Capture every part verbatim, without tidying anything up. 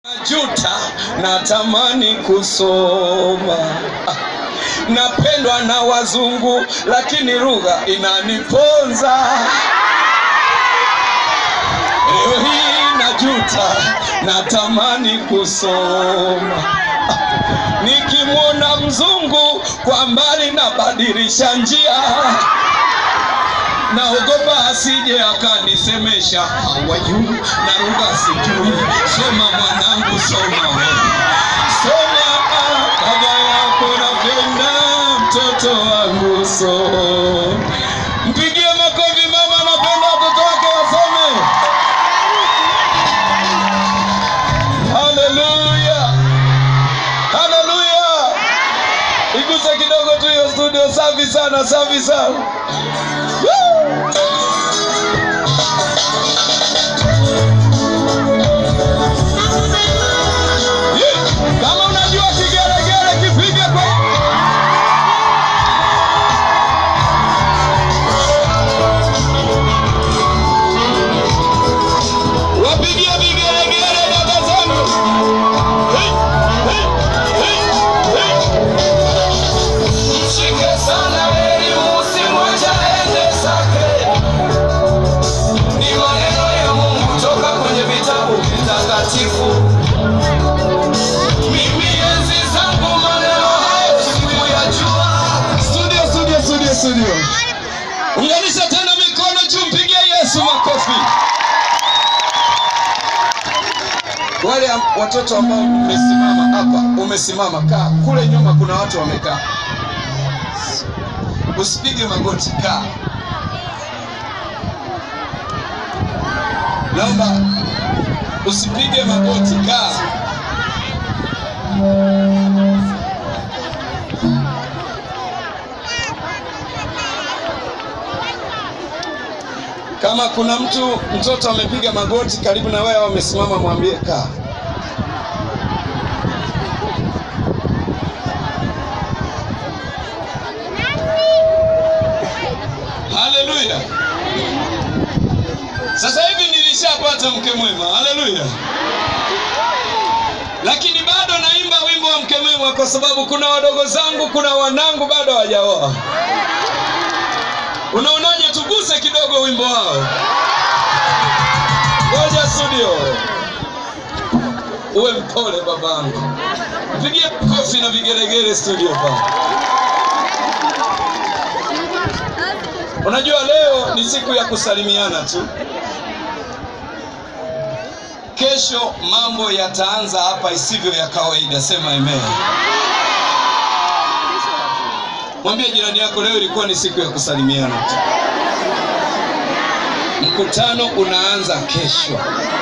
Najuta, natamani kusoma. Napendwa na wazungu lakini lugha inaniponza. Leo hii najuta, natamani kusoma. Nikimwona mzungu kwa mbali nabadilisha njia. Naogopa asije akanisemesha how are you, na lugha sijui. Soma mwanangu, soma wewe, soma baba yako napenda mtoto wangu, so mpigie makofi mama, napenda watoto wake wasome. Haleluya, haleluya. Igusa kidogo tu hiyo studio. Safi sana, safi sana. Kama unajua kigelegele kipige kwa wapigie vigelegele dada zangu. Hey, hey, hey, hey. Mshike sana heri usimwache aende zake. Ni maneno ya Mungu toka kwenye vitabu vitakatifu. Studio. Unganisha tena mikono juu, mpigie Yesu makofi. Wale watoto ambao umesimama hapa, umesimama kaa. Kule nyuma kuna watu wamekaa. Usipige magoti, kaa. Naomba usipige magoti, kaa. Kama kuna mtu mtoto amepiga magoti karibu na wewe wamesimama, mwambie kaa. Haleluya. Sasa hivi nilishapata mke mwema. Haleluya. Lakini bado naimba wimbo wa mke mwema kwa sababu kuna wadogo zangu, kuna wanangu bado hawajaoa. Unaonaje tuguse kidogo wimbo wao? Ngoja studio. Uwe mpole babangu. Pigie kofi na vigelegele studio pa. Unajua leo ni siku ya kusalimiana tu. Kesho mambo yataanza hapa isivyo ya kawaida. Sema amen. Mwambie jirani yako leo ilikuwa ni siku ya kusalimiana tu. Mkutano unaanza kesho.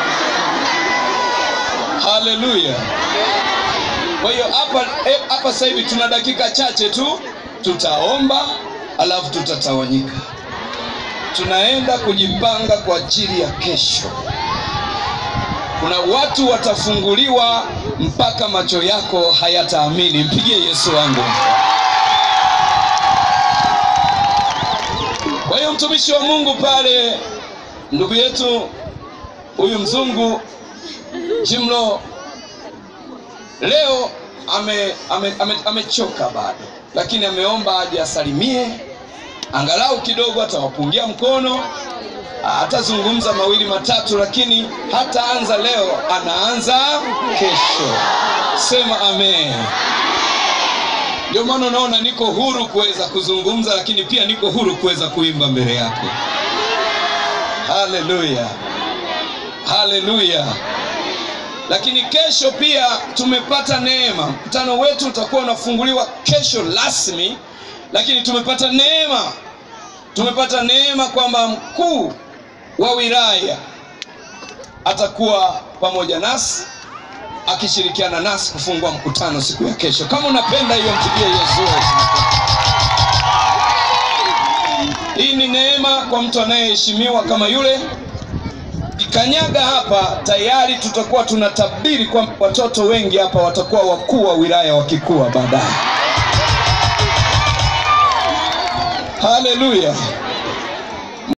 Haleluya. Kwa hiyo hapa hapa sasa hivi tuna dakika chache tu, tutaomba alafu tutatawanyika. Tunaenda kujipanga kwa ajili ya kesho. Kuna watu watafunguliwa mpaka macho yako hayataamini. Mpigie Yesu wangu. Kwa hiyo mtumishi wa Mungu pale, ndugu yetu huyu mzungu Jimlo leo ame amechoka ame, ame bado, lakini ameomba aje asalimie angalau kidogo, atawapungia mkono, atazungumza mawili matatu, lakini hataanza leo, anaanza kesho. Sema amen. Ndio maana unaona niko huru kuweza kuzungumza, lakini pia niko huru kuweza kuimba mbele yako. Haleluya. Haleluya. Lakini kesho pia tumepata neema. Mkutano wetu utakuwa unafunguliwa kesho rasmi, lakini tumepata neema. Tumepata neema kwamba mkuu wa wilaya atakuwa pamoja nasi, akishirikiana nasi kufungua mkutano siku ya kesho. Kama unapenda hiyo, mpigie Yesu. Hii ni neema kwa mtu anayeheshimiwa kama yule. Ikanyaga hapa tayari tutakuwa tunatabiri kwa watoto wengi hapa watakuwa wakuu wa wilaya wakikua baadaye. Haleluya.